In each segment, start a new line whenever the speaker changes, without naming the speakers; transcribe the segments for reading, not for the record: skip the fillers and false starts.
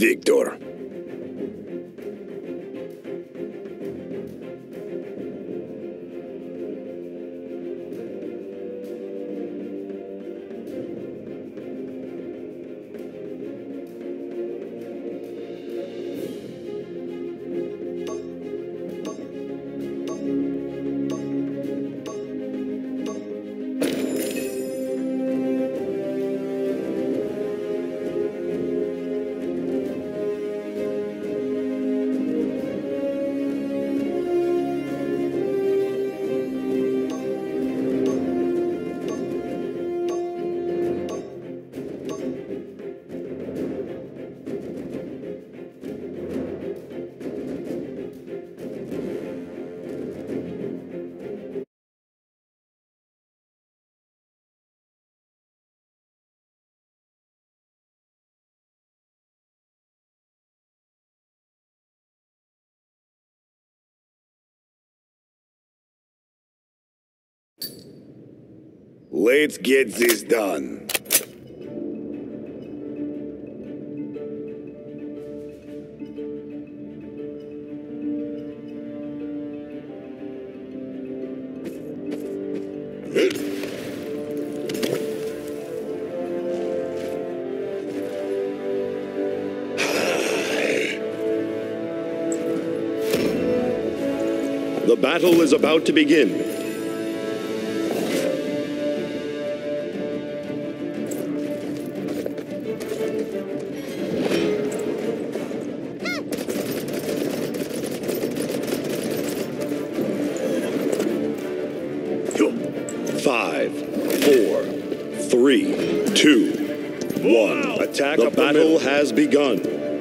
Victor. Let's get this done.
The battle is about to begin. Attack the battle has begun.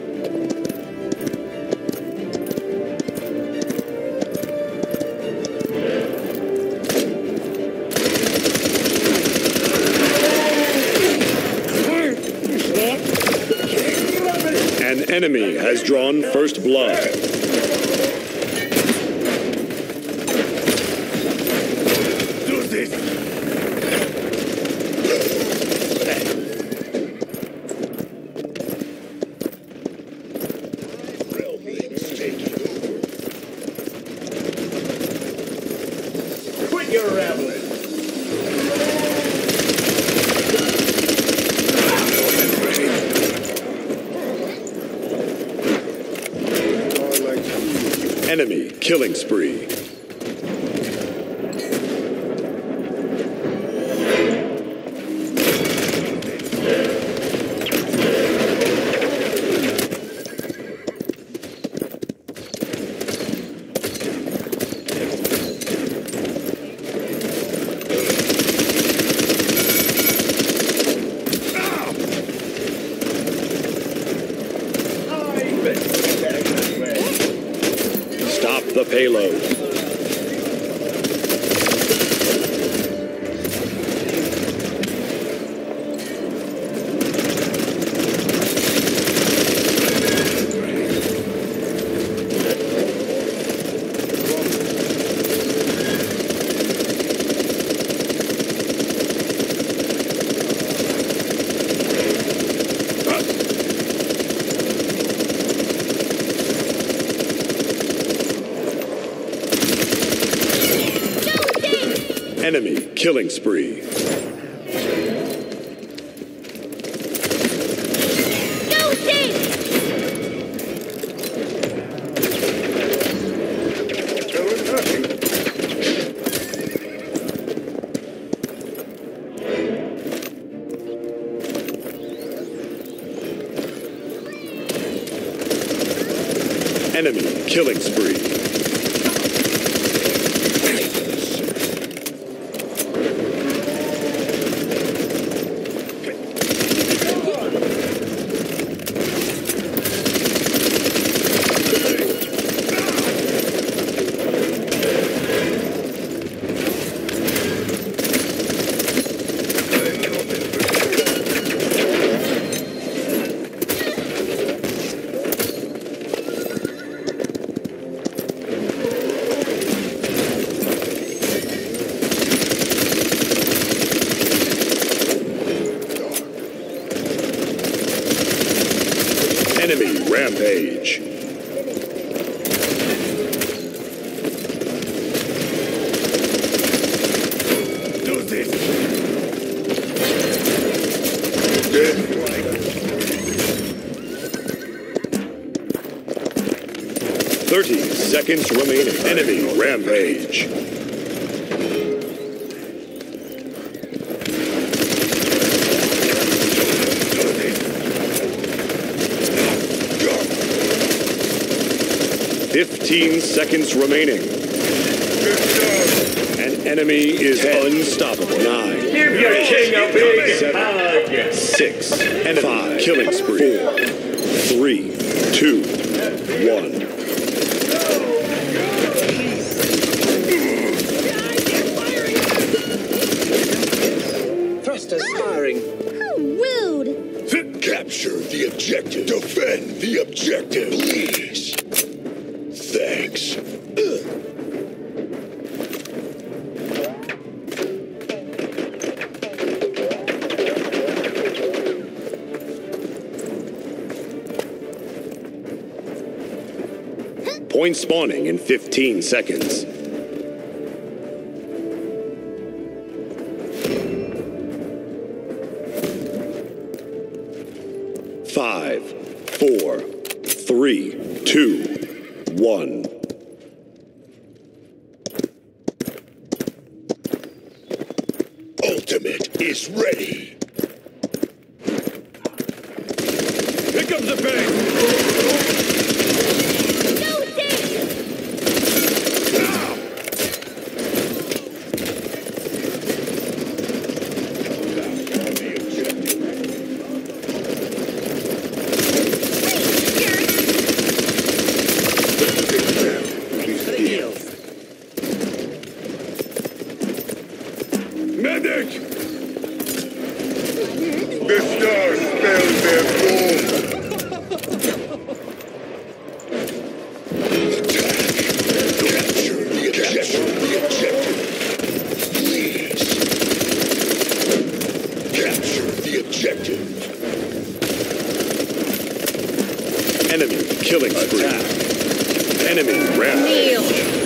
An enemy has drawn first blood.
Do this!
Enemy killing spree. The payload. Enemy killing spree. Enemy killing spree. rampage.
Do this!
30 seconds remaining. Enemy rampage.
Do this!
15 seconds remaining. An enemy is unstoppable. 9.
Give your king a big
7,
hug.
6, and 5. Killing spree. 4, 3, 2, 1.
Thrusters firing.
How rude!
Capture the objective. Defend the objective, please. Thanks.
Point spawning in 15 seconds. Five, 4, 3, 2, 1.
Ultimate is ready.
Here comes the bang!
No dick!
Medic! The stars spell their doom. Attack! Capture the objective. Please. Capture the objective.
Enemy killing spree. Enemy rampage.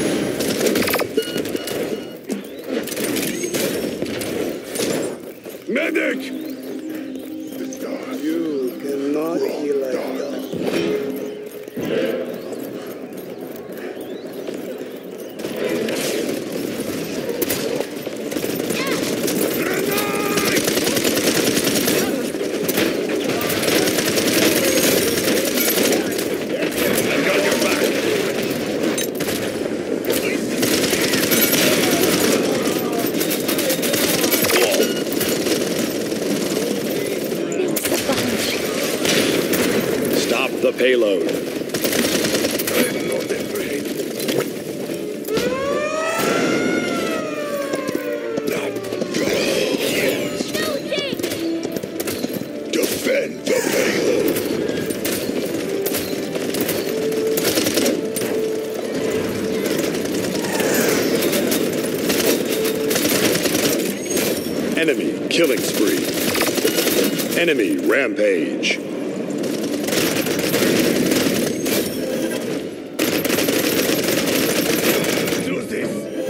Medic!
You cannot kill a dog.
Stop the payload.
Defend the payload.
Enemy killing spree. Enemy rampage.
Do this.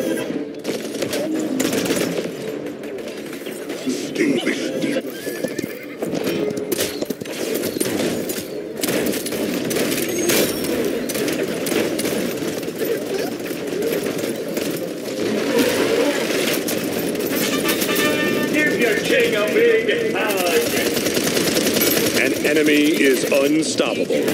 Give your king a big hug.
An enemy is unstoppable.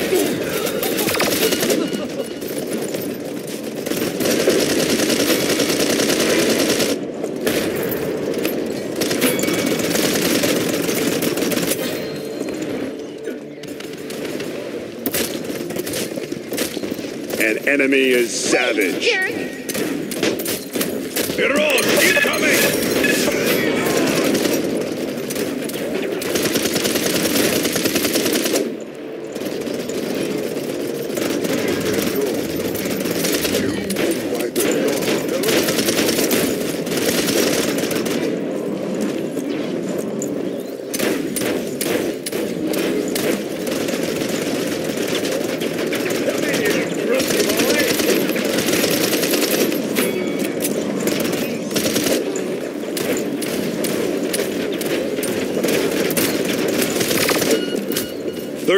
An enemy is savage.
Jerk!
Heroes, incoming!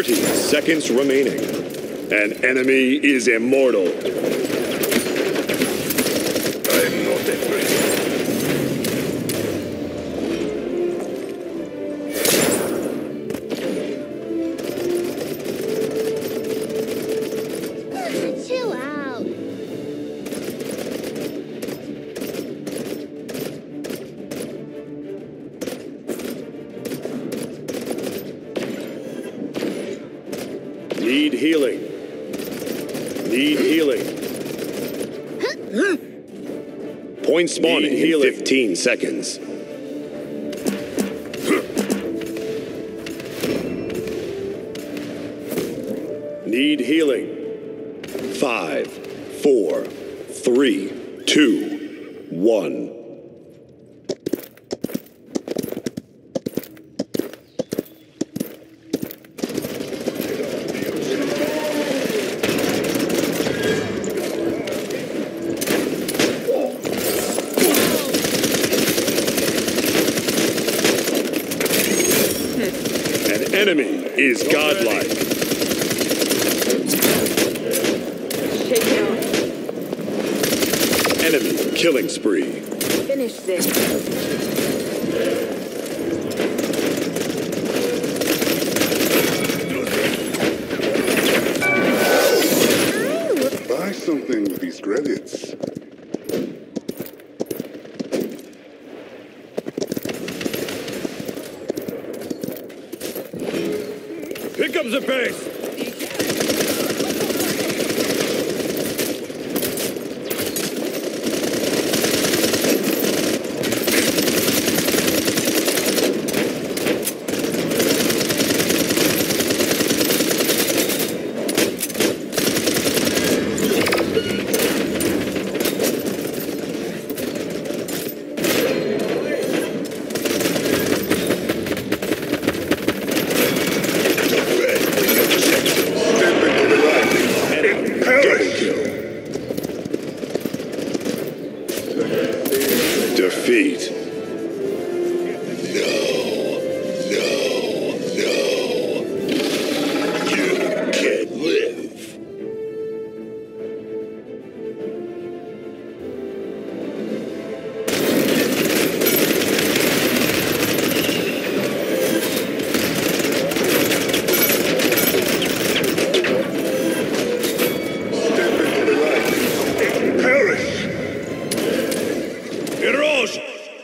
30 seconds remaining. An enemy is immortal.
I'm not afraid.
Chill out.
Need healing. Need healing. Point spawning in 15 seconds. Need healing. 5, 4, 3, 2, 1. An enemy is godlike.
Shake it off.
Enemy killing spree.
Finish this.
Buy something with these credits.
Here comes the base. Defeat.
No. You can't live. Step into the light. Perish.
Erosion.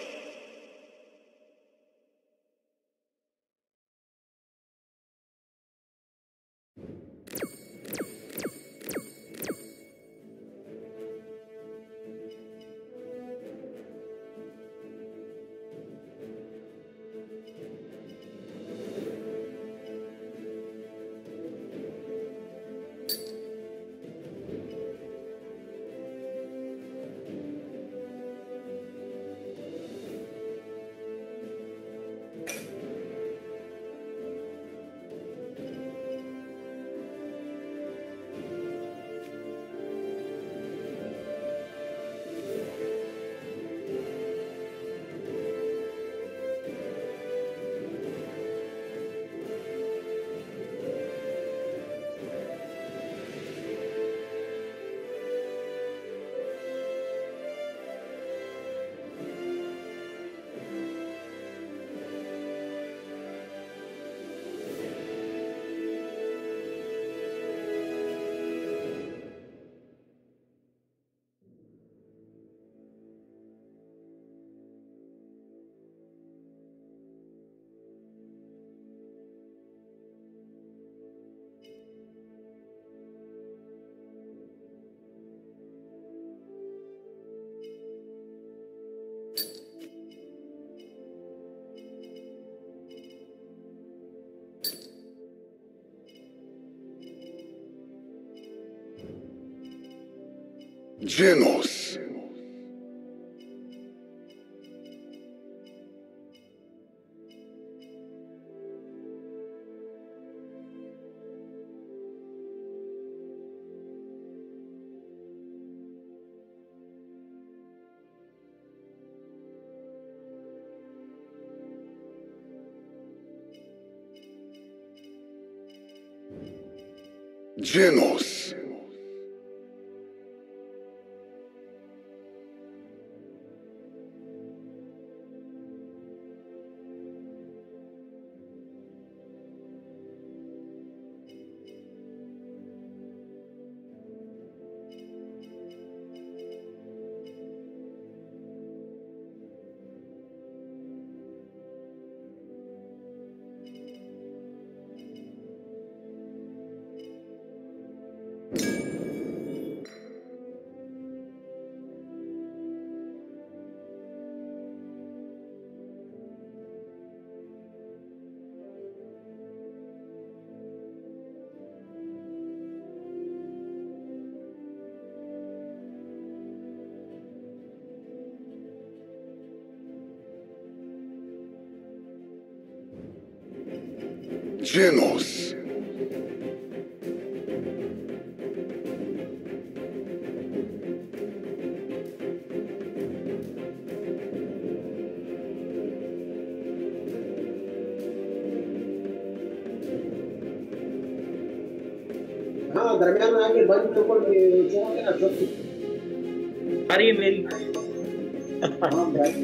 Genos. Genos. Genos.
हाँ दरमियान में आके बंद के ऊपर छोड़ोगे ना छोटी
आ रही है मेरी
हाँ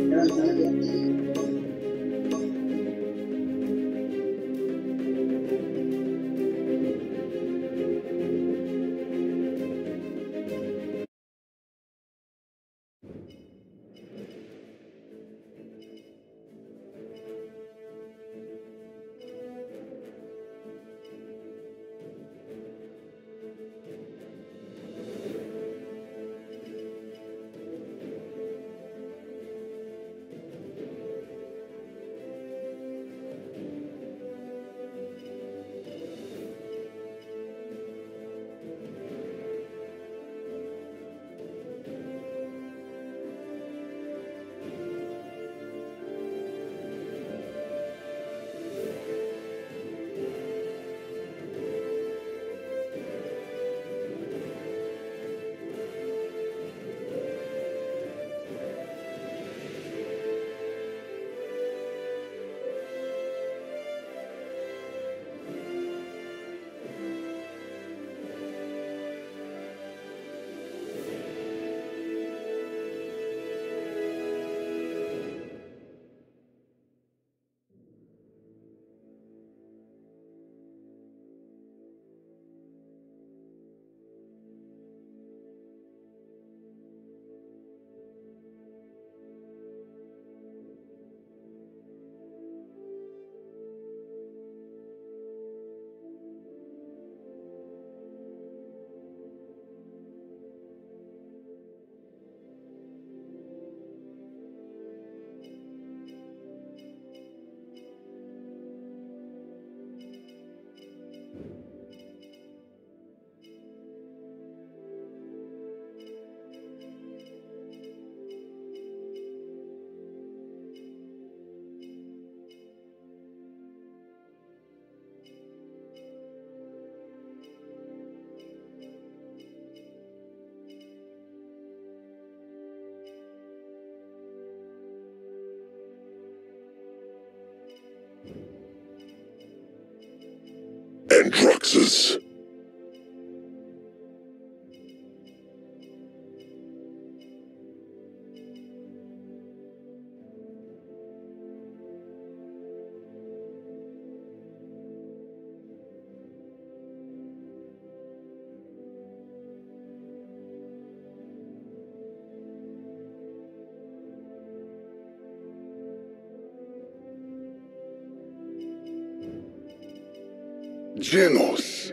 Androxus. Genos.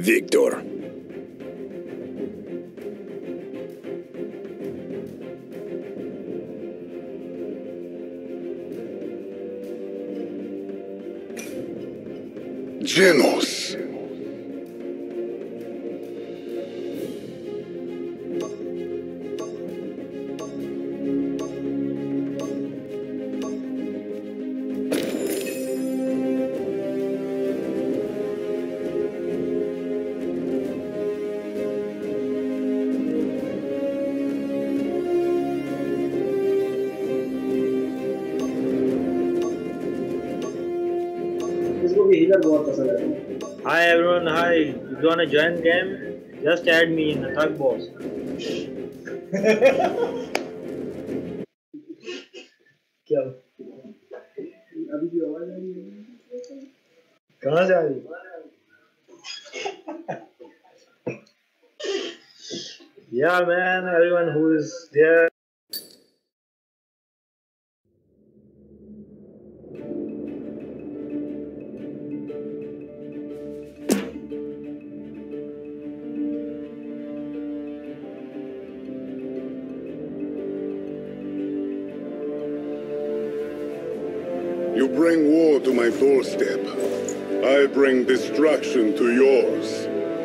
Victor.
Genos.
इसको भी हीलर बहुत पसंद है।
Hi everyone, hi. If you wanna join game, just add me in the thug boss. क्या?
अभी भी आवाज आ रही है।
कहाँ से आ रही? Yeah man, everyone who is there.
You bring war to my doorstep. I bring destruction to yours.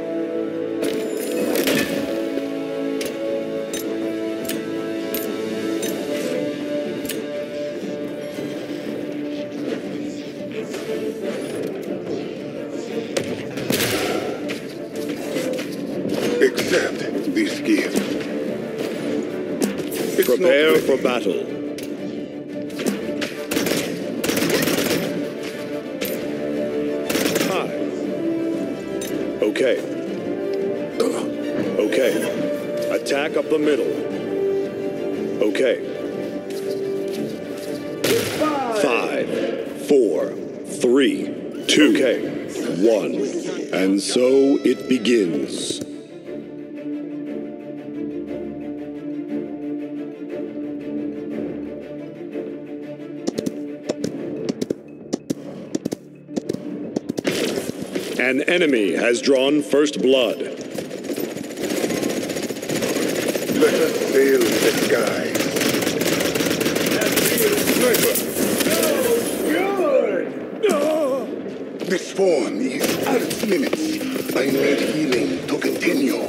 Accept this gift. It's
Prepare
not
for battle. Hi. Okay. Okay. Attack up the middle. Okay. 5, 4, 3, 2, okay. 1. And so it begins. An enemy has drawn first blood.
Let us sail the skies. This phone is at its limits. I need healing to continue.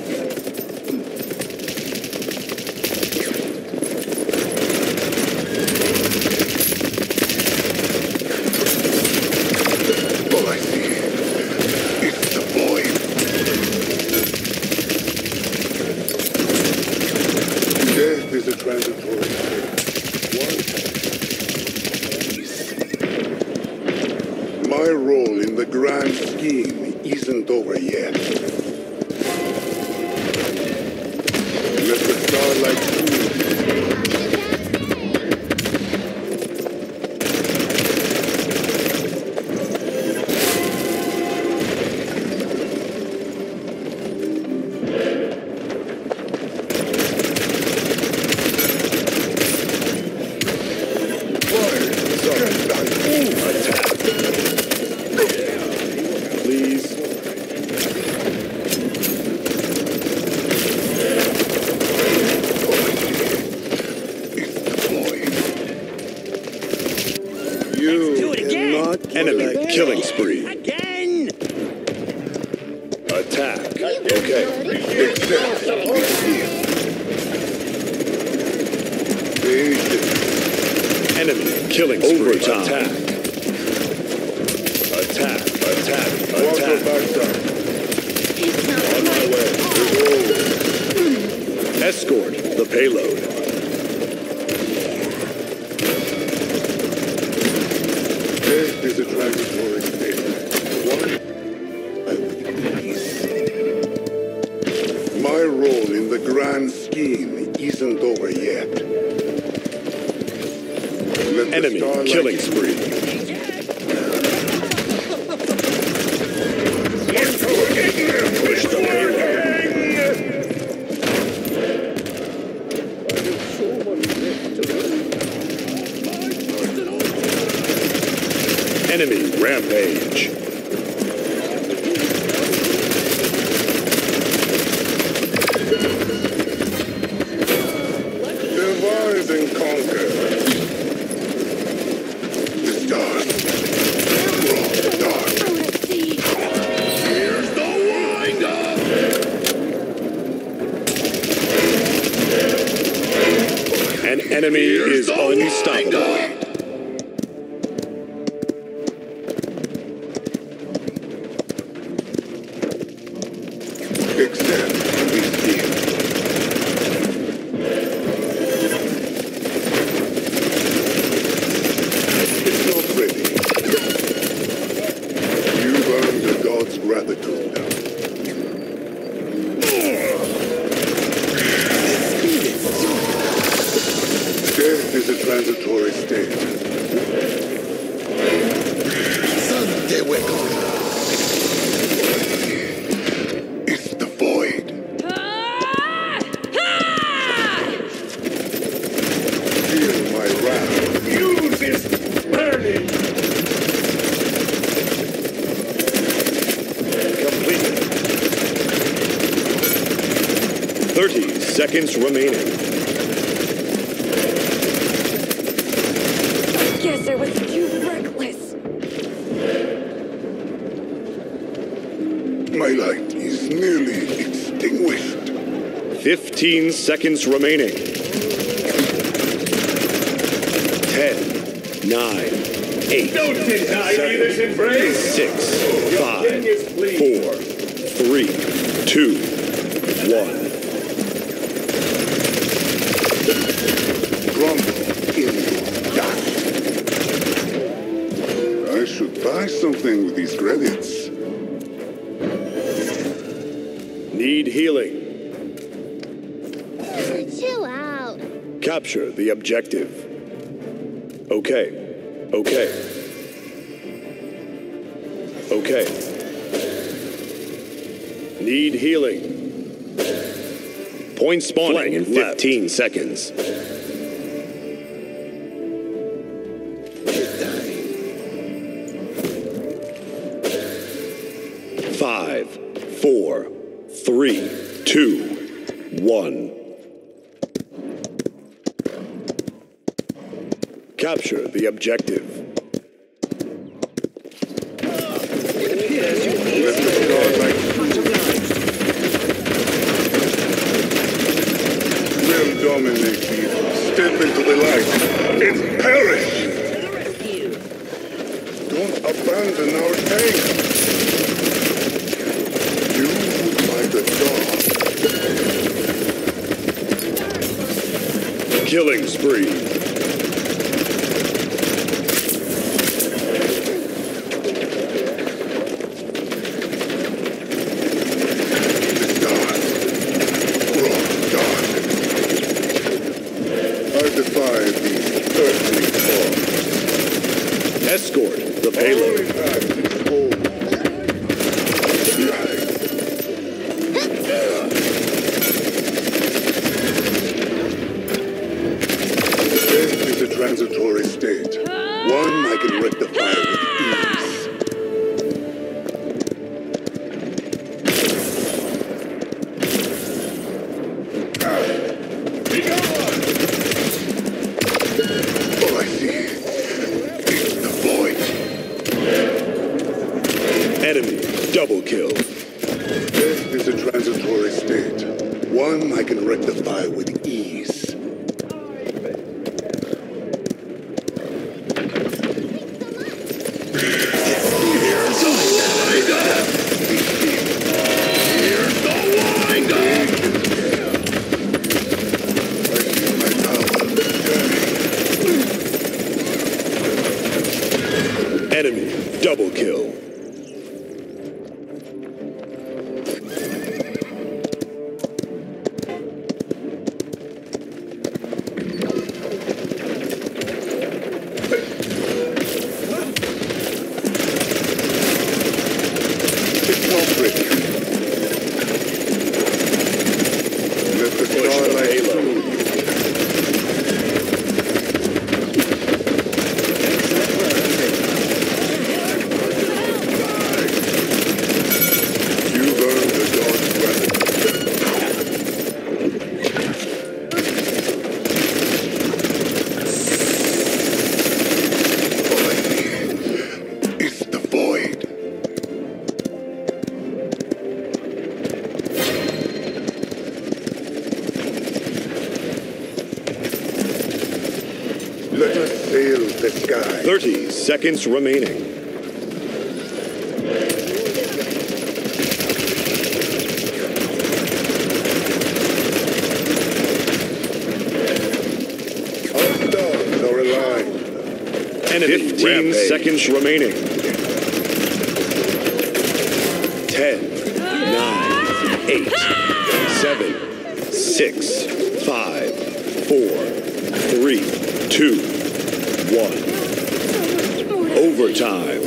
All I see is the void. Death is a transitory state. My role in the grand scheme isn't over yet. Let the starlight cool.
Please.
You
Cannot enemy killing spree.
Again!
Attack. Okay.
accept this gift.
Enemy killing spree. Overtime. Attack. Attack.
Water
Attack.
back down.
On my way. Escort the payload.
Death is a transitory state. My role in the grand scheme isn't over yet. Let the
Enemy
starlight
killing spree. Push the payload. Enemy rampage. An enemy is unstoppable.
Except this here. It's not ready. You've earned the god's gratitude. Death is a transitory state. It's the void. Feel my wrath.
Use this burning.
Completed. 30 seconds remaining.
Guess I was too reckless.
My light is nearly extinguished.
15 seconds remaining. 10, 9, 8,
Don't deny me this embrace.
6, 5, 4, 3, 2, 1.
Crumble in dust. I should buy something with these credits.
Need healing.
Chill out.
Capture the objective. Okay. Okay. Okay. Need healing. Point spawning in 15 seconds. Five, 4, 3, 2, 1. Capture the objective.
Let the starlight will dominate you. Step into the light and perish. Don't abandon our tank. You like a dog.
Killing spree. Escort the payload. Death is a transitory state. One I can rectify with ease. All I see is the void. Enemy double kill.
Death is a transitory state. One I can rectify with ease.
Enemy double kill.
It's not ready. Let the starlight through you. You've earned the god's gratitude. All I see is the void. the sky.
30 seconds remaining. Enemy 15 seconds remaining. 10, 9, 8, 7, 6, 5, 4, 3, 2, 1. Overtime.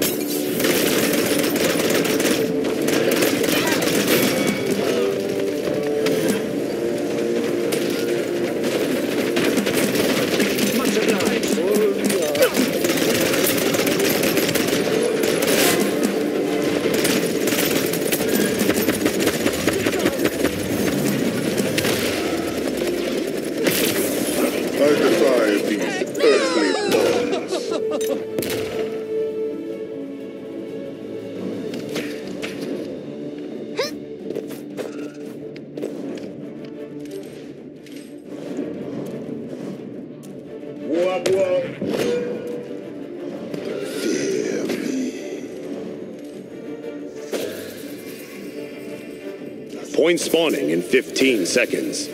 Point spawning in 15 seconds.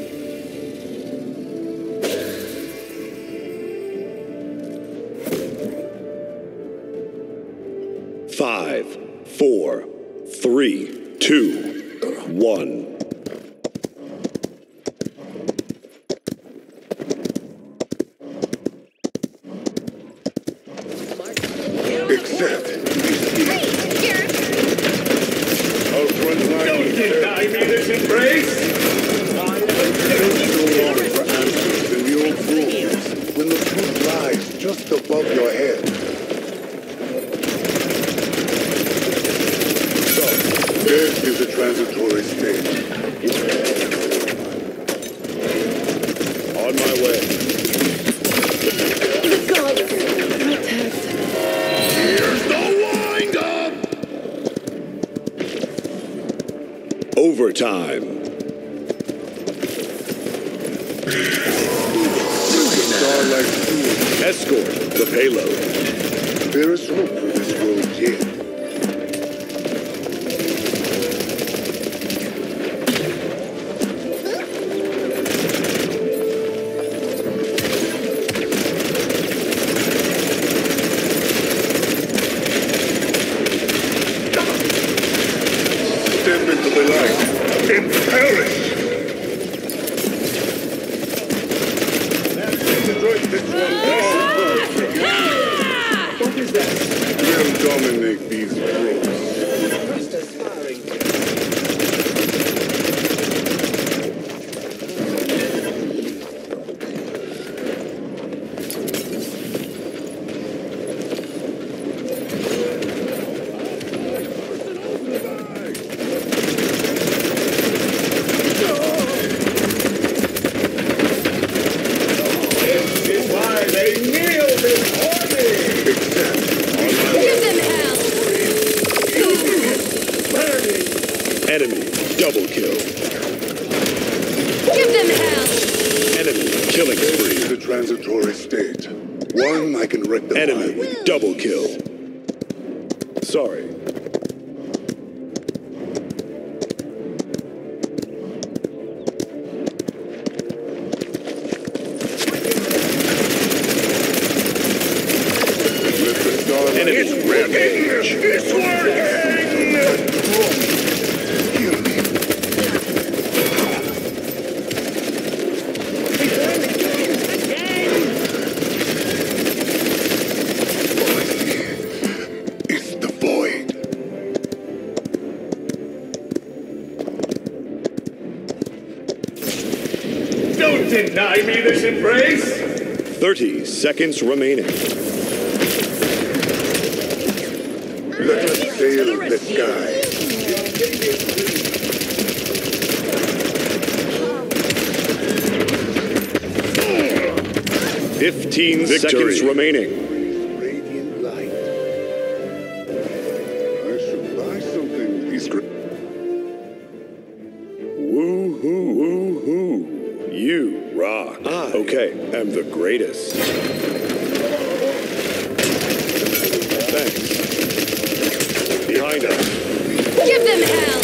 5, 4, 3, 2, 1. Overtime. Escort the payload.
There is hope for this road yet. Step into the light and perish! We'll dominate these roads.
Enemy double kill.
Give them hell!
Enemy killing spree.
This is a transitory state. One I can rectify.
Enemy double kill. Sorry. Enemy rampage.
It's working!
30 seconds remaining.
Let us sail the sky.
Victory. Seconds remaining.
Radiant light. I should buy something.
Woo-hoo, woo-hoo. You rock. I, okay, am the greatest. ranks. Behind us.
Give them hell!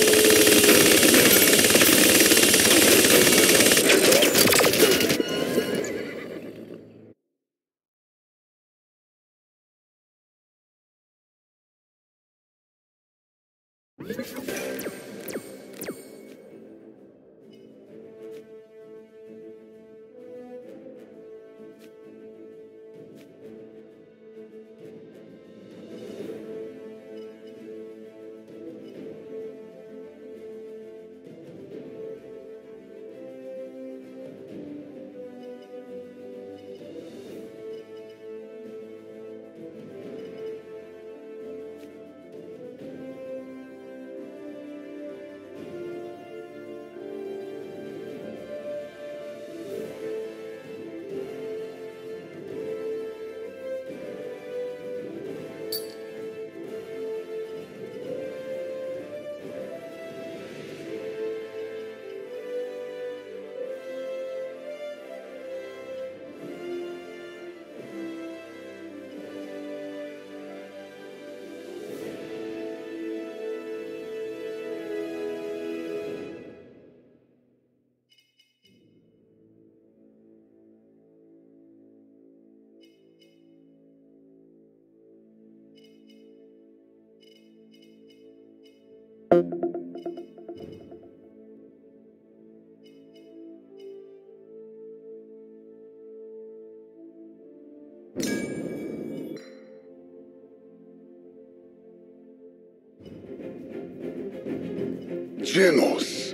Genos.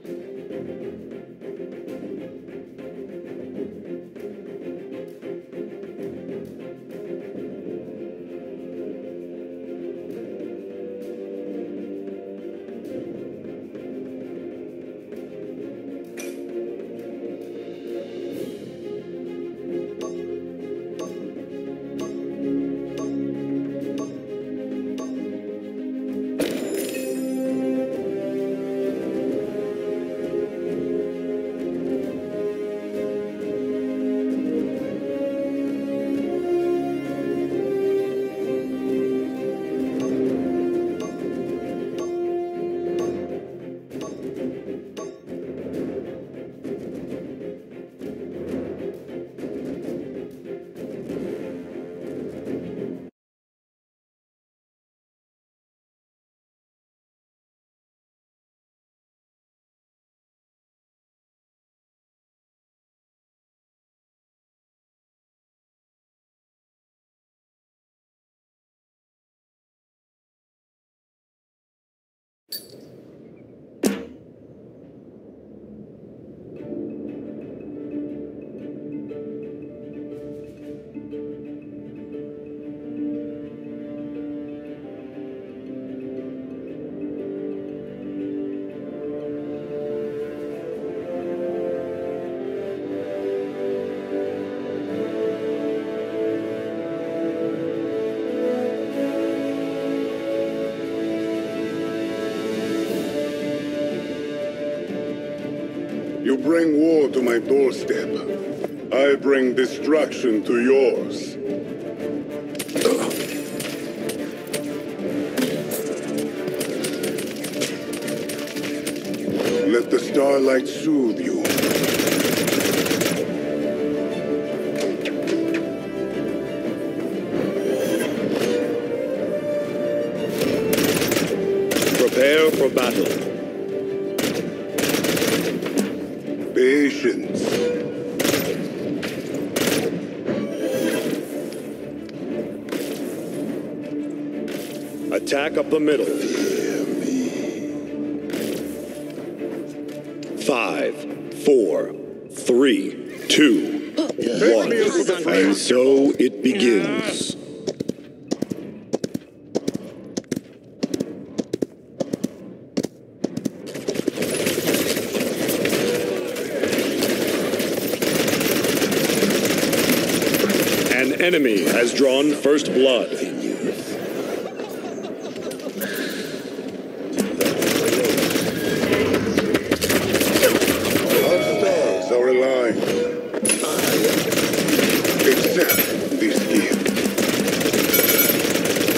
You bring war to my doorstep. I bring destruction to yours. Let the starlight soothe you.
Prepare for battle.
Patience.
Attack up the middle. 5, 4, 3, 2, 1. And so it begins. An enemy has drawn first blood.
Our stars are aligned. Accept this gift.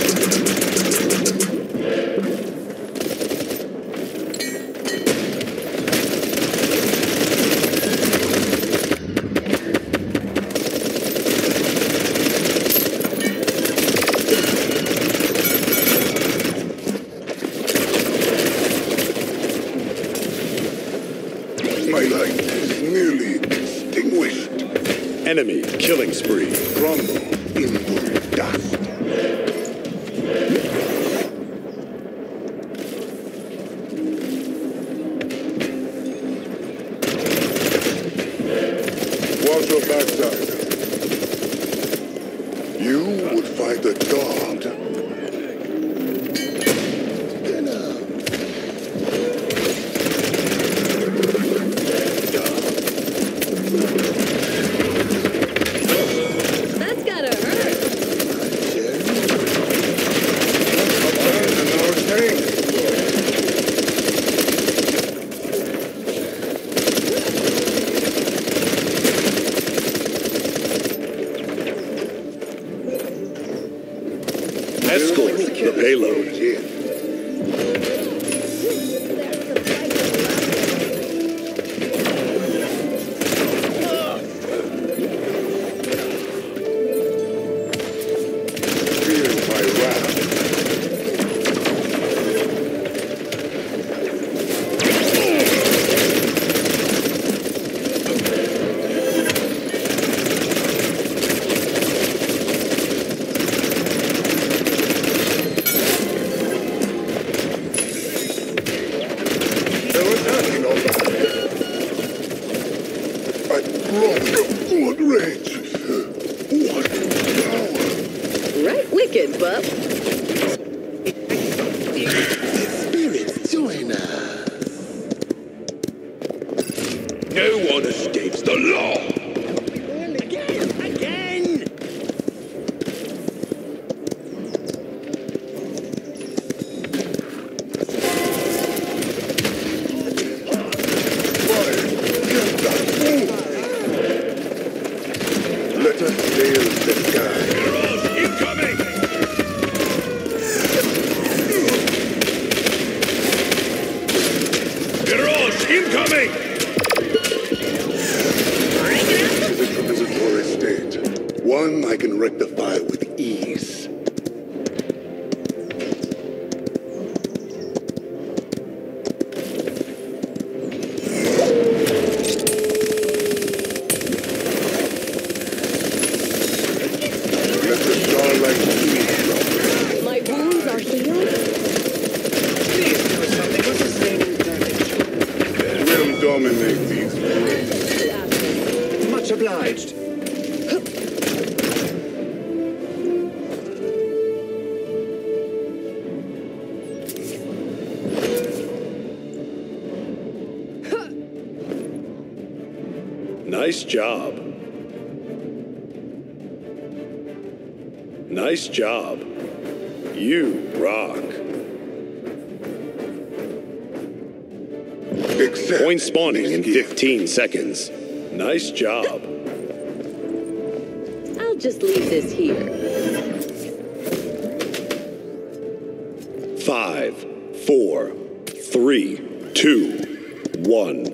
My light is nearly extinguished.
Enemy killing spree.
Crumble into dust. Watch your backside. You would fight a dog.
That's gotta hurt.
Escort the payload.
Feel my wrath. They're attacking all that. At what range? What power?
Right wicked, bub.
Spirits join us.
No one escapes the law.
Let us sail the sky.
Incoming! Mirage incoming!
To the transitory state. One I can rectify with ease. Let the starlight lead.
My wounds are healed.
We'll dominate these rooms.
Much obliged. Nice job. Nice job. You rock.
Except
Point spawning in
this gift.
15 seconds. Nice job.
I'll just leave this here.
5, 4, 3, 2, 1.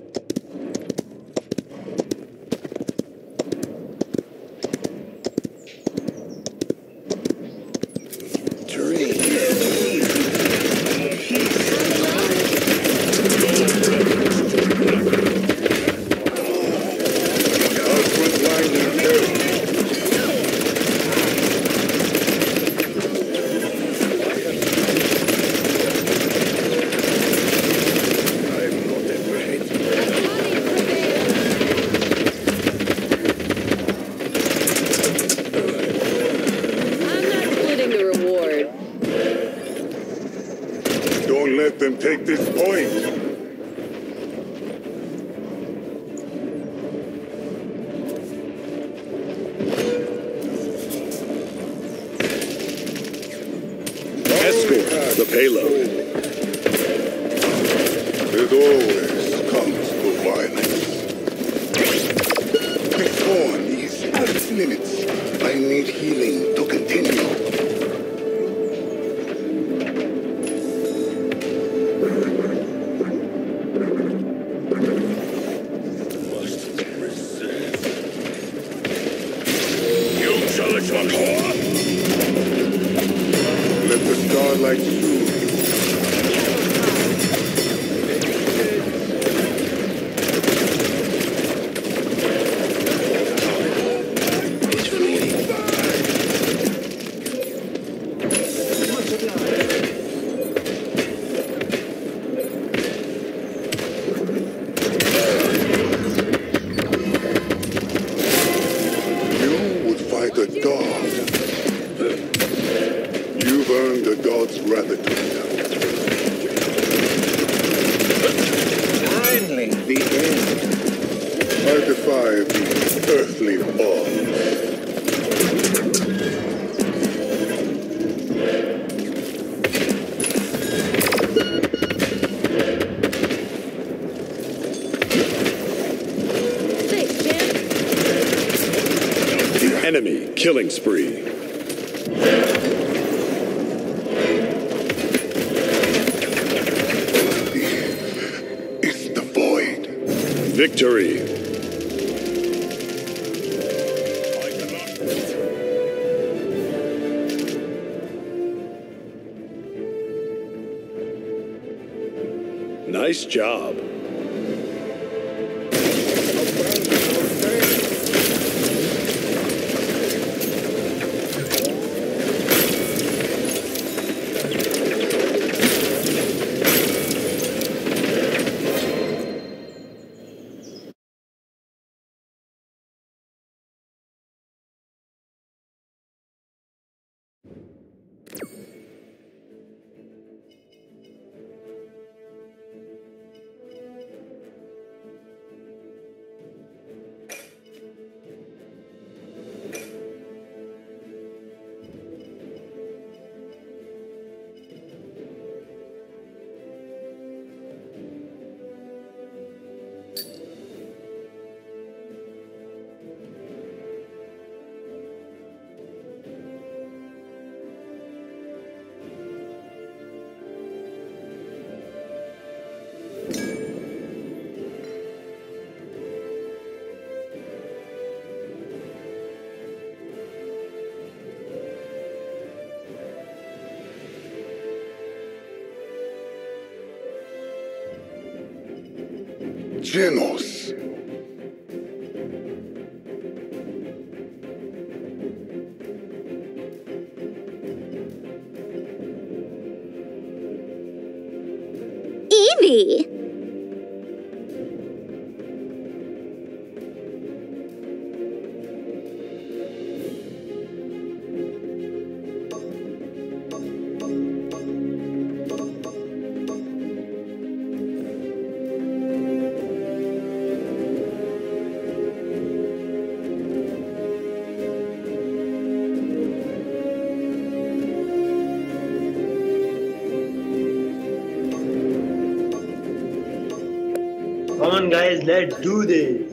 Don't let them take this point.
Escort the payload.
It always comes to violence. Before these 8 minutes, I need healing to continue. Let the starlight soothe you. gratitude.
Finally, the end.
I defy the earthly odds.
Thanks, champ.
Enemy killing spree.
It's the void.
Victory. Nice job.
Genos.
Evie!
Come on, guys, let's do this.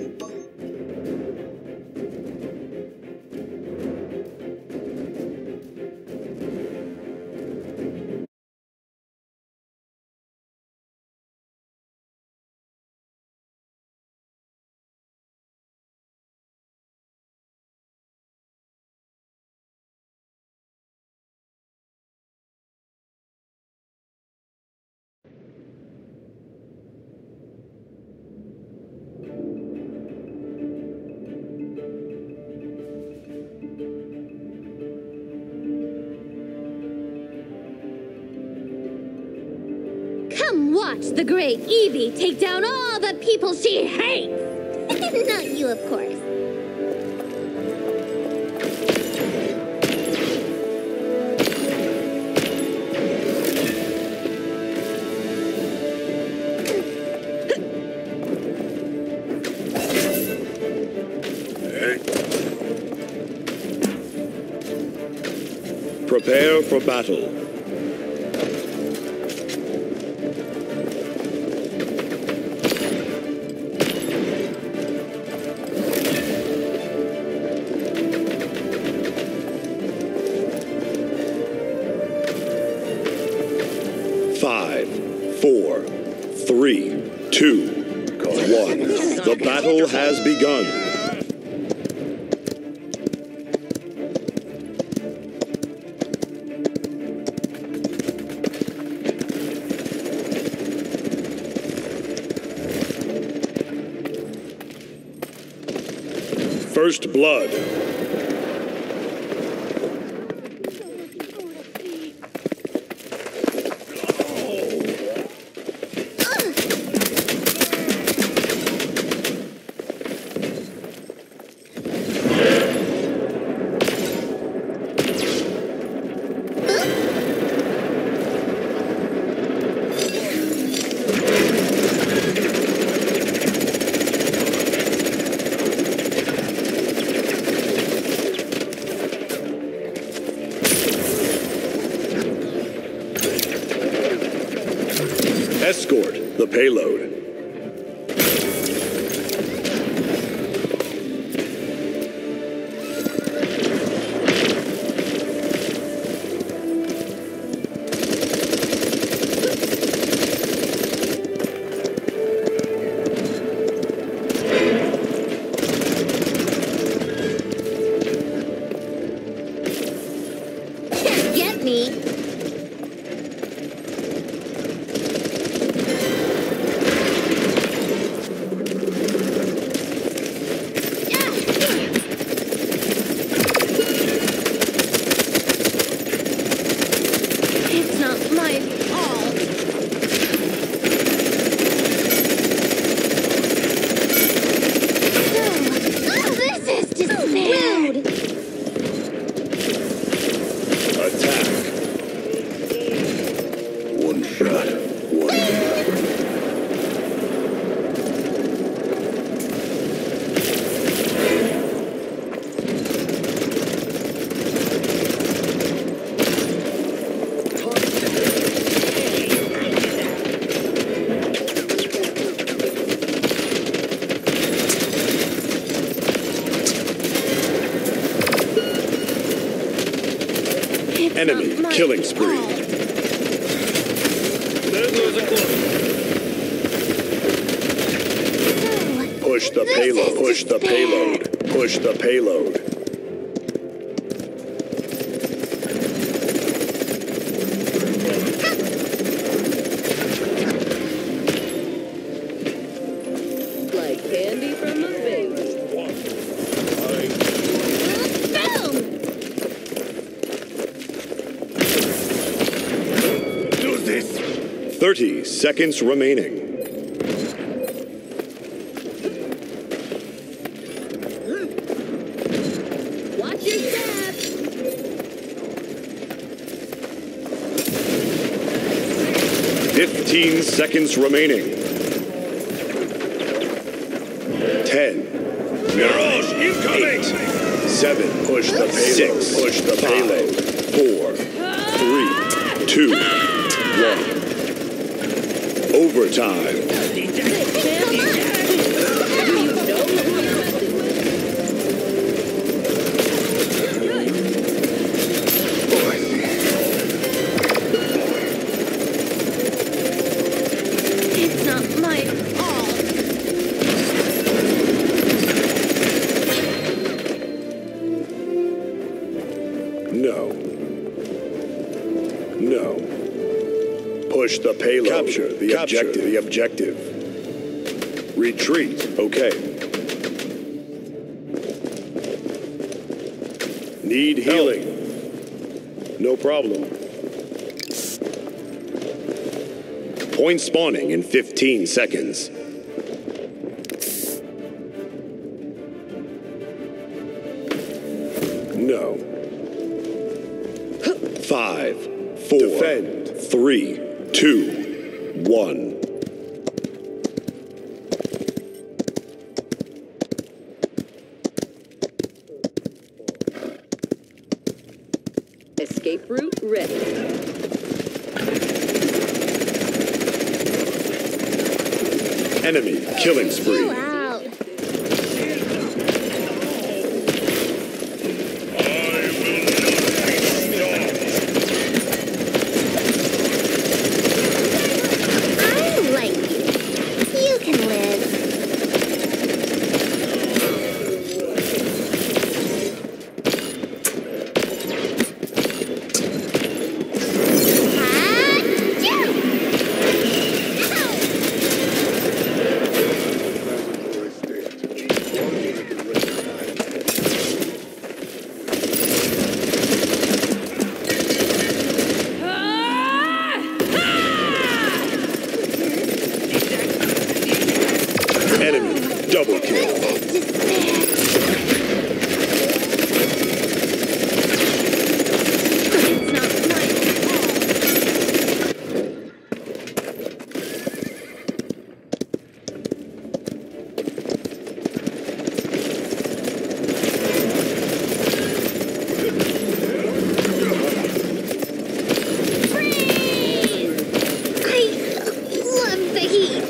Come watch the great Evie take down all the people she hates! Not you, of course.
Prepare for battle. Five, 4, 3, 2, 1. The battle has begun. First blood. payload.
Get me. It's not my fault. Oh, this is just rude.
Attack. One shot. One shot. Enemy killing spree. Push the payload. Push the payload. Push the payload.
Like candy from a baby.
Do this. 30 seconds remaining.
Watch your step.
15 seconds remaining. 10. Mirage incoming! 7. Push the payload. 6. Push the payload. 4. 3. 2. 1. Overtime.
It's not my fault.
No. No. Push the payload. Capture the objective. The objective. Retreat. Okay. Need healing. No problem. Point spawning in 15 seconds. No. 5, 4, defend. 3, 2, 1.
Escape route ready.
Enemy killing spree.
Chill out. I like you. You can live.
Enemy double kill.
It's not my fault. Freeze! I love the heat.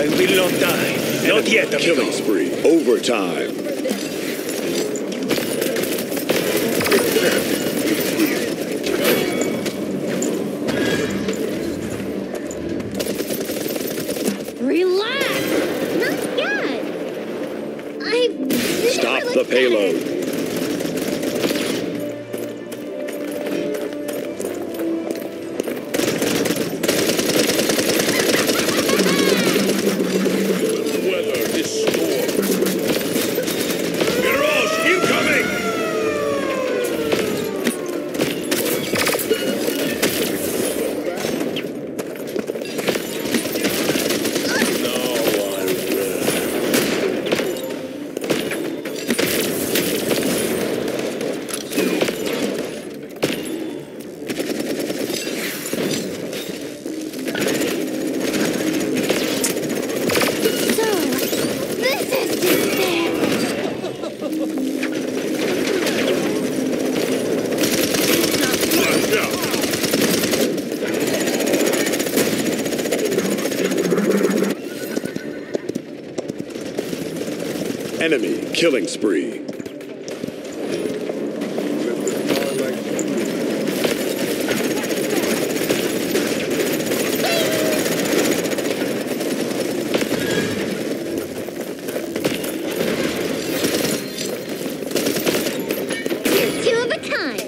will not die. Not yet, amigo. Killing spree. Overtime.
Relax! Not yet!
Stop the payload.
Weather this storm.
Mirage incoming! Enemy killing spree.
You're two of a kind.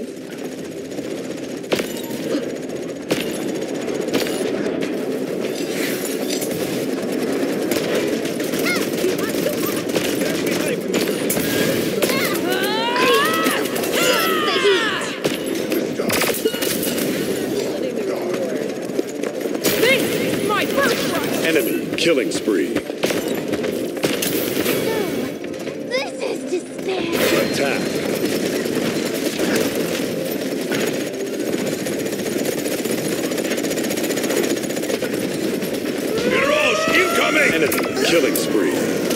Enemy killing spree.
This is despair.
Attack. Mirage incoming! Enemy killing spree.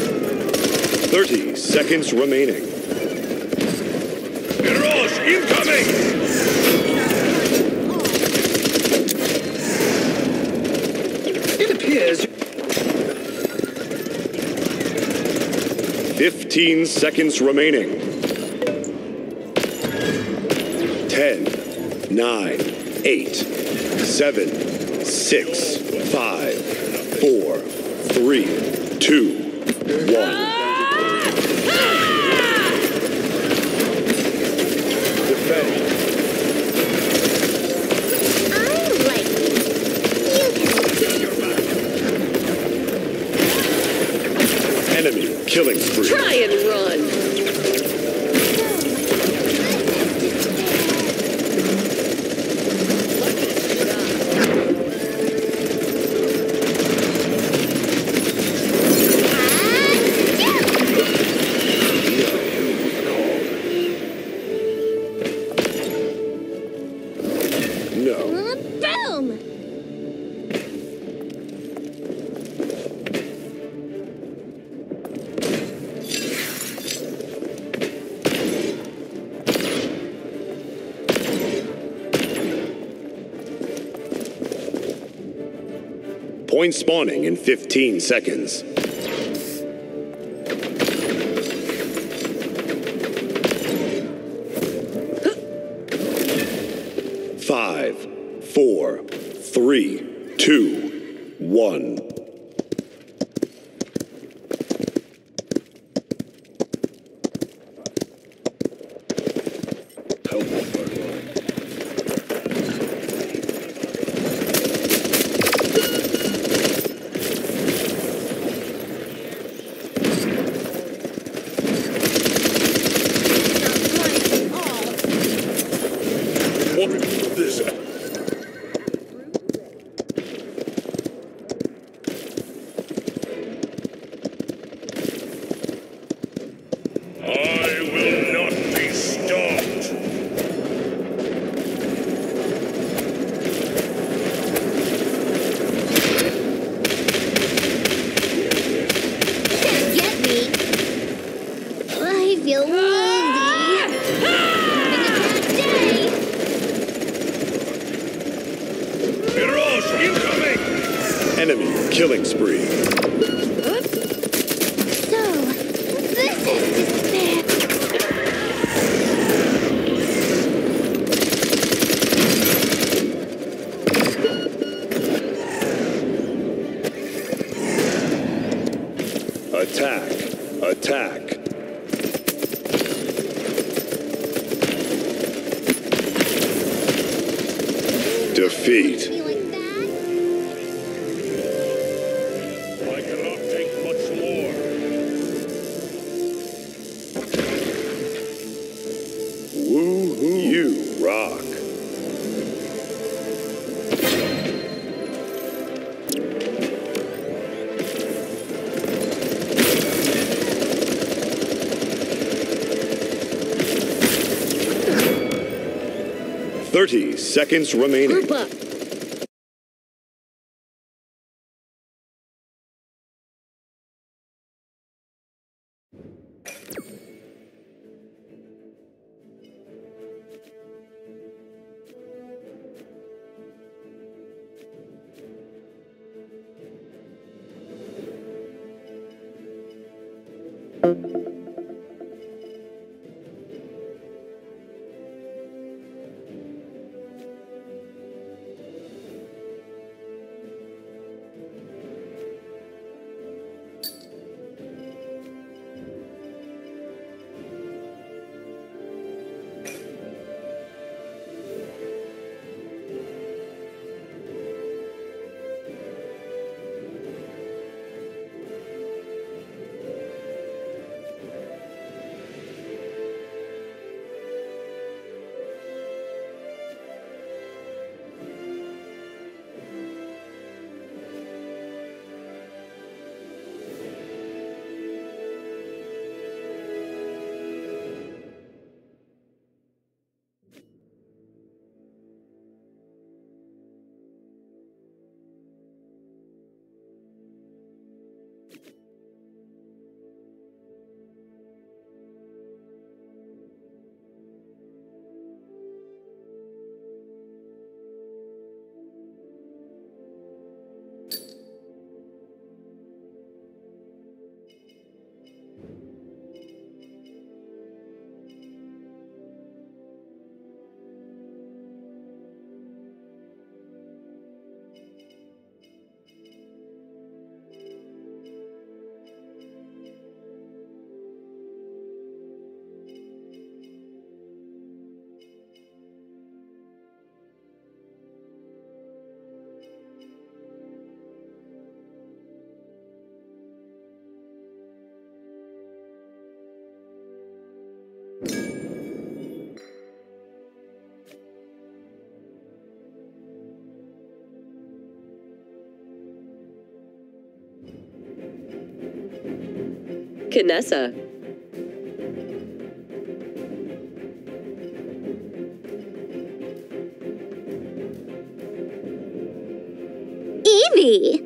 30 seconds remaining. Mirage incoming!
It appears
15 seconds remaining. 10, 9, 8, 7, 6, 5, 4, 3, 2, 1. Defend.
I like you.
Enemy killing spree.
Try and run.
No.
Boom!
Point spawning in 15 seconds. 5, 4, 3, 2, 1.
This.
I will not be stopped.
Can't get me. I feel woozy. Having a bad day.
Mirage incoming! Enemy killing spree. Attack. Attack. Defeat.
You like that?
I cannot take much more.
Woo-hoo. You rock. Thirty seconds remaining.
Group up. Kinessa.
Evie!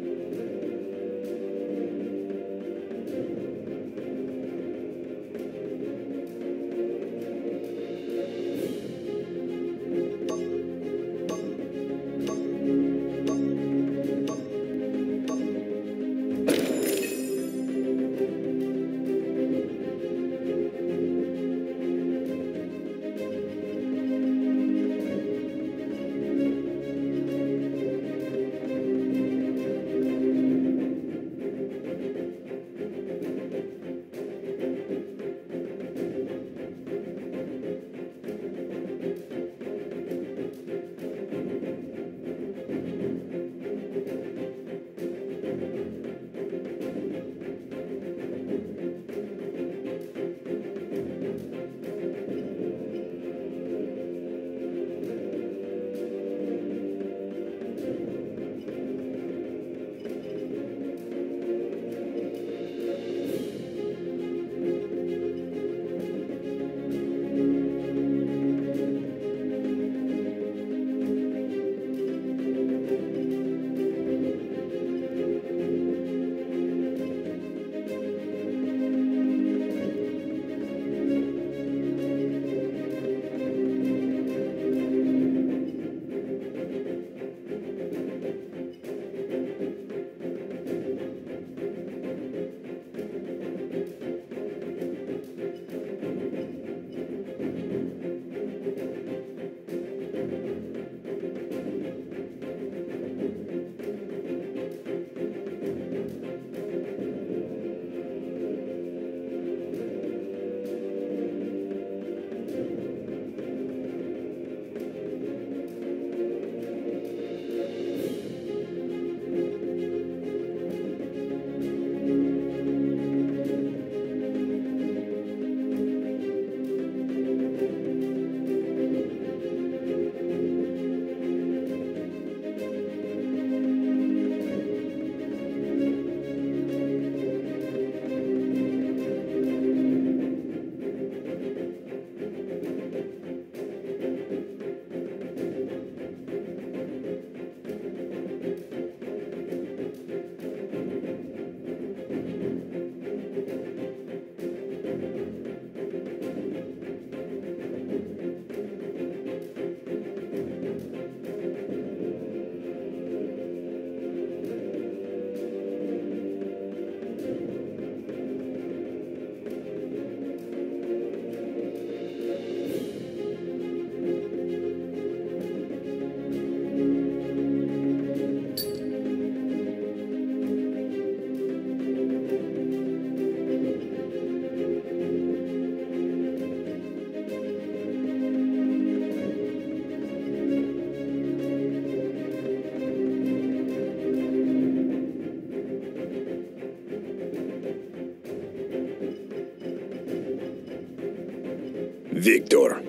Victor.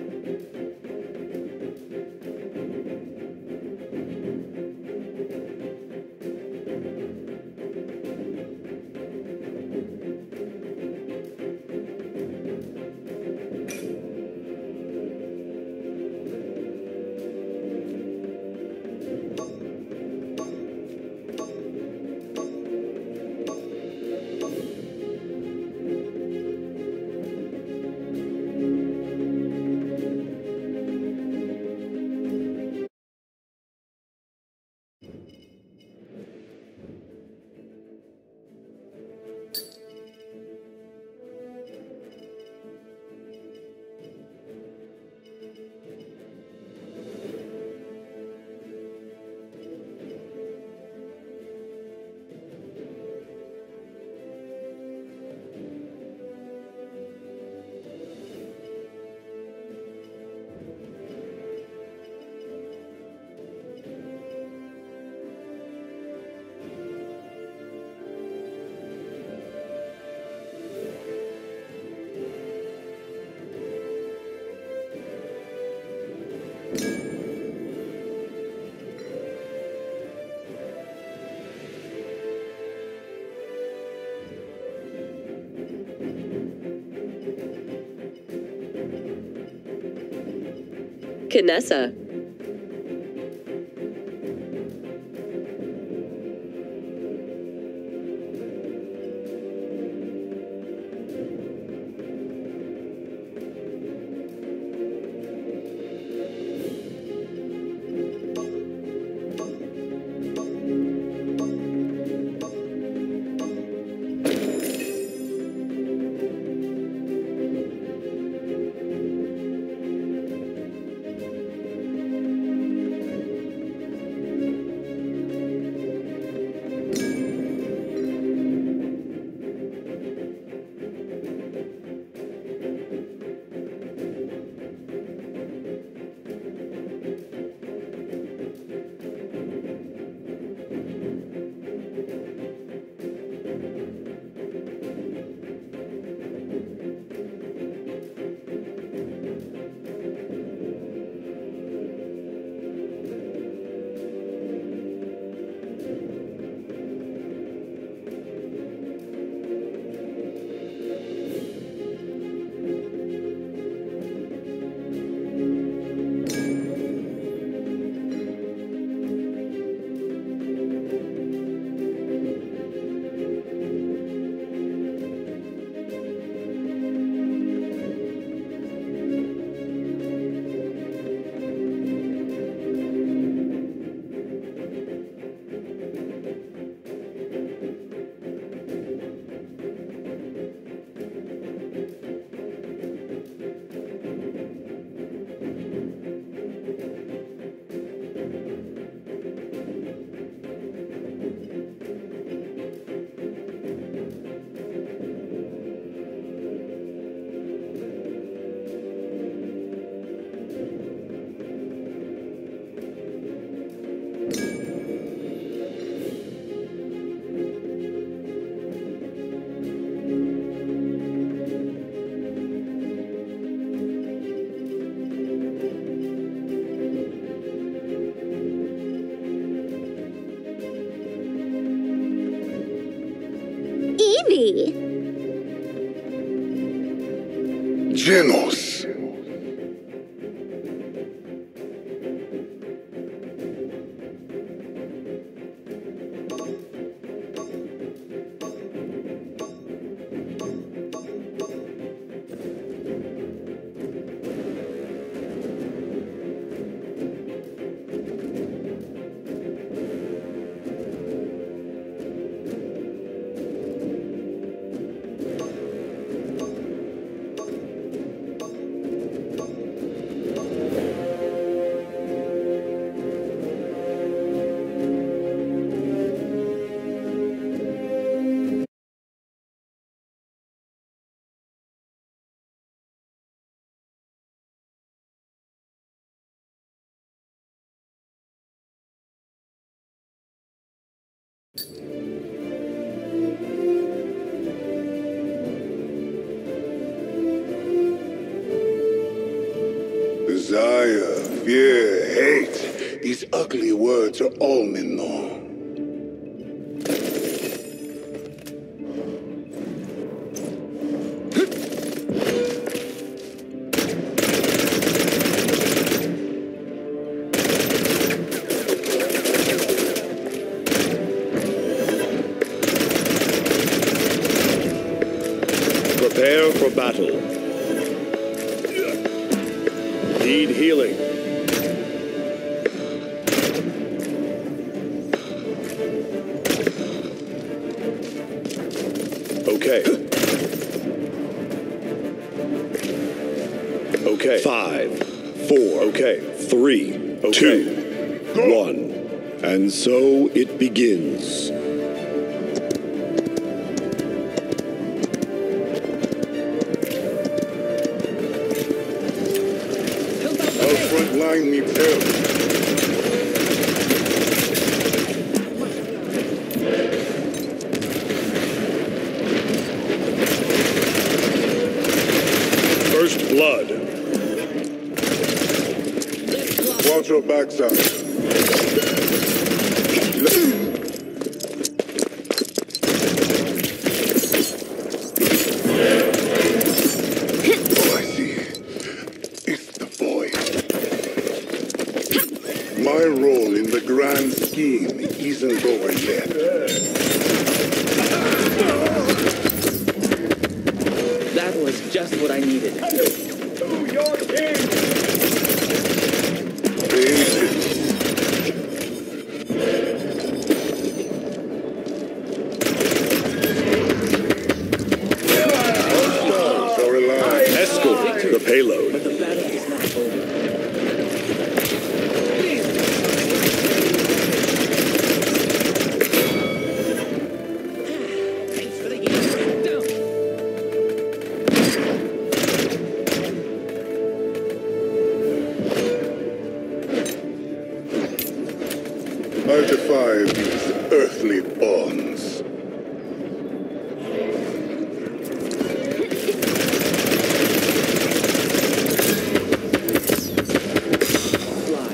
Kinessa.
Genos. fear, hate, these ugly words are all men know.
Prepare for battle. Need healing. Okay. Okay. 5, 4. Okay. 3, okay. 2, 1. And so it begins.
Our front line needs help.
First blood.
Watch your backside. Oh, I see. It's the voice. My role in the grand scheme isn't over yet.
That was just what I needed.
Patience. Hostiles are alive.
Escort the payload.
But the battle is not over. Thanks for the heal. Down.
I defy these earthly bonds.
Fly.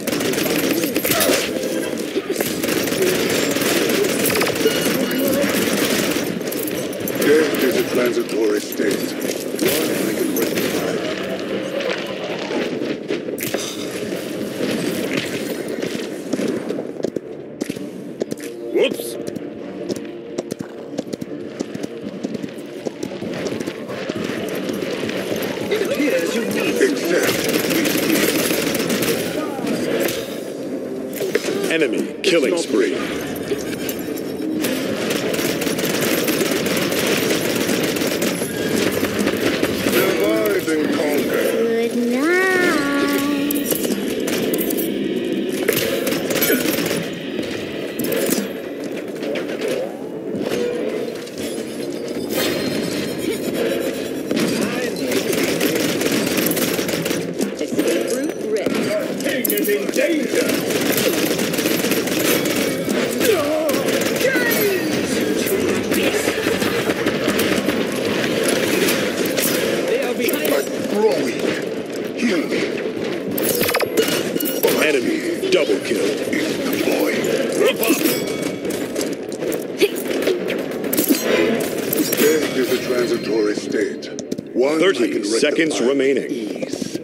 Death is a transitory state. One I can rectify.
Whoops.
Accept.
Enemy killing spree.
Divide and conquer.
Good night.
30 seconds remaining.
Ease.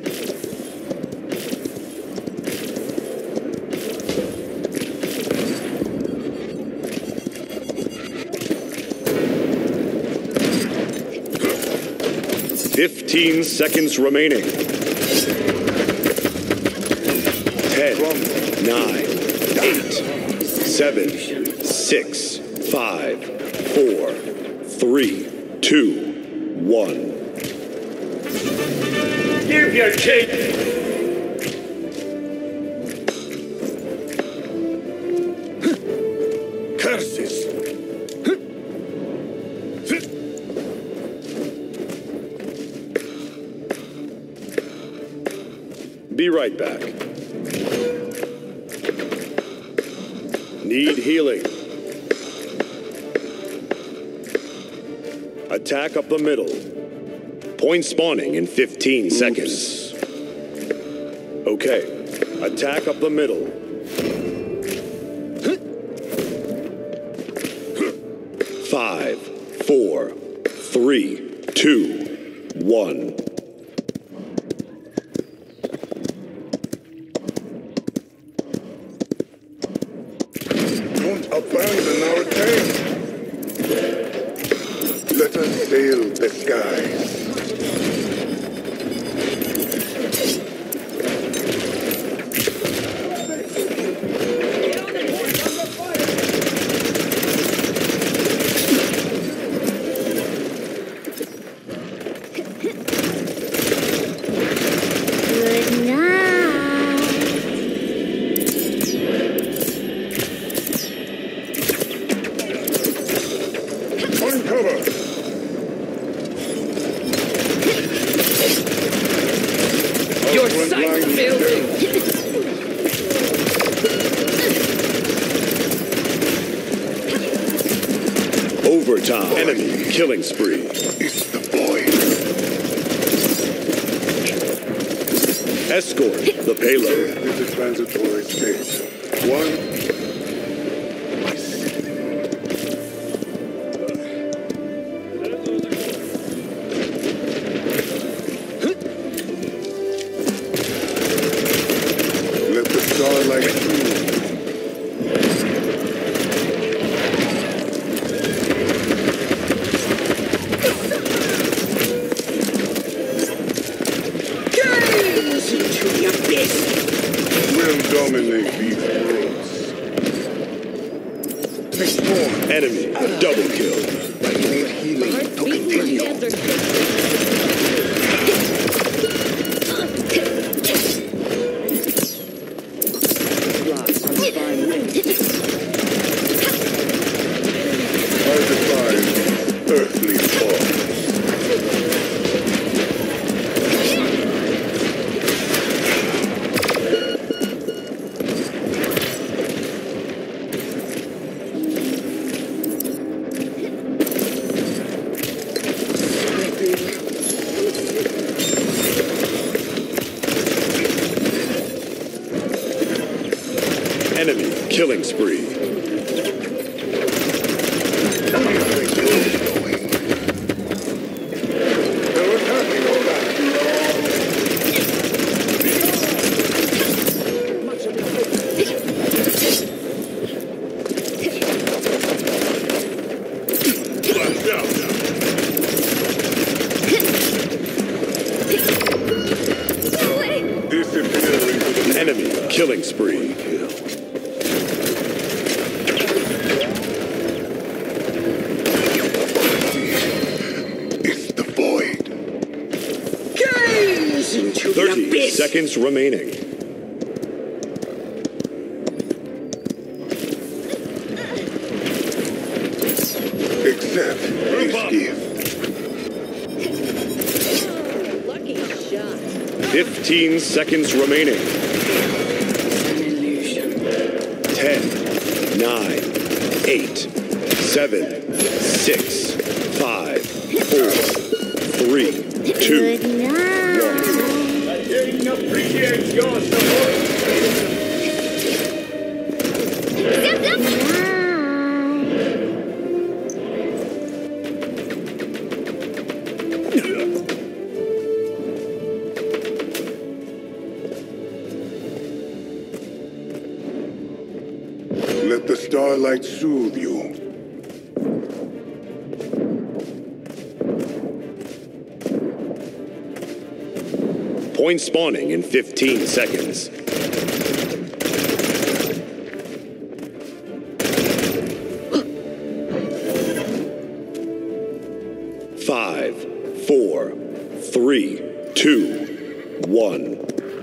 Fifteen seconds remaining. 10, 9, 8, 7, 6, 5, 4, 3, 2, 1.
Give your king.
Curses! Be right back. Need healing. Attack up the middle. Point spawning in 15 seconds. Okay, Attack up the middle. 5, 4, 3, 2, 1.
Don't abandon our tank. Let us sail the skies.
Overtime. Enemy killing spree.
It's the void.
Escort the payload.
Death is a transitory state. One. Let the starlight through. Dominate these worlds. Destroy.
Enemy double kill.
I need healing to continue. I defy earthly law.
Enemy killing spree.
They're attacking all that. Blast out. Disappear into the
Enemy killing spree.
It's the void.
30 seconds remaining.
Accept this gift.
Lucky shot.
15 seconds remaining. 10, 9, 8, 7, 6, 5, 4, 3, 2, 1.
I didn't appreciate your support.
Let the starlight soothe you.
Point spawning in 15 seconds. Five, 4, 3, 2, 1.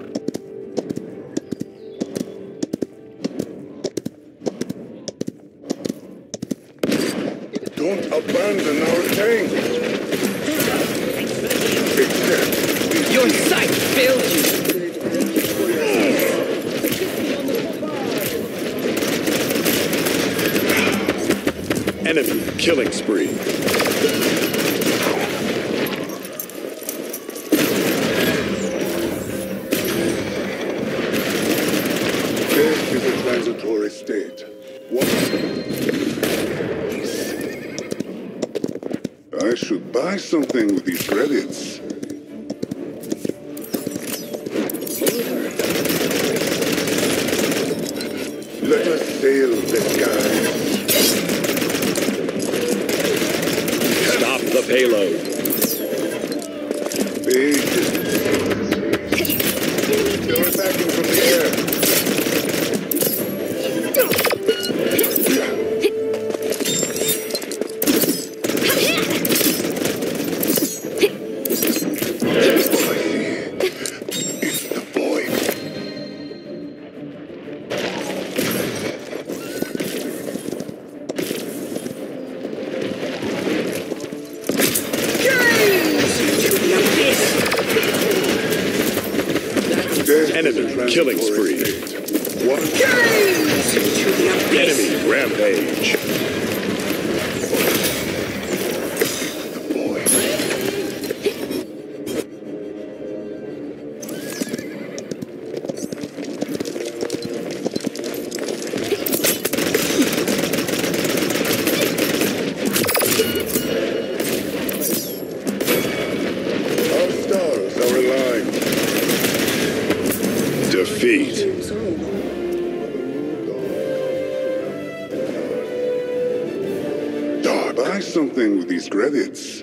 Don't abandon our tank. Accept.
Your sight failed you.
Enemy killing spree.
your estate. What? I should buy something with these credits. Let us sail the skies.
Stop the payload.
They're attacking from the air. It's the void.
Enemy killing spree.
What?
Enemy rampage.
The void. Our stars are aligned.
Defeat.
Buy something with these credits.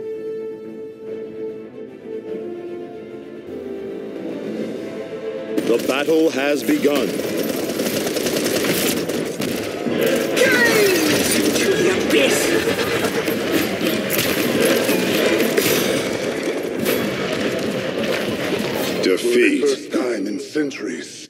The battle has begun.
To the abyss!
Defeat.
For the first time in centuries.